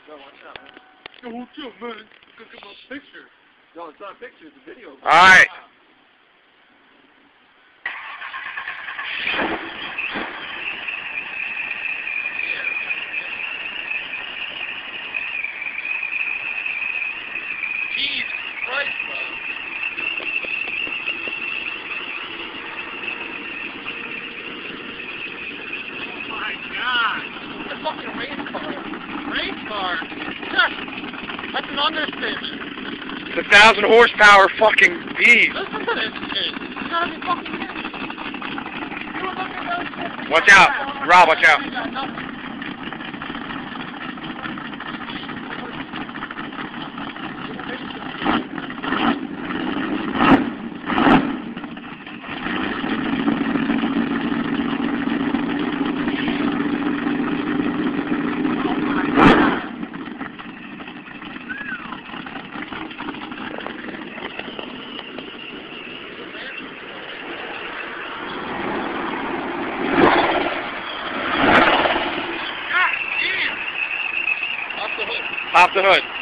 Yo, watch out, man. Yo, what's up, man? Go get my picture. Yo, it's not a picture, it's a video. Alright. Jesus Christ, bro. Oh my God. It's a fucking race car. Race car? That's an understatement. It's 1,000 horsepower fucking beast. Listen to this shit. You gotta be fucking kidding me. You were looking at those. Watch out. Rob, watch out. Pop the hood.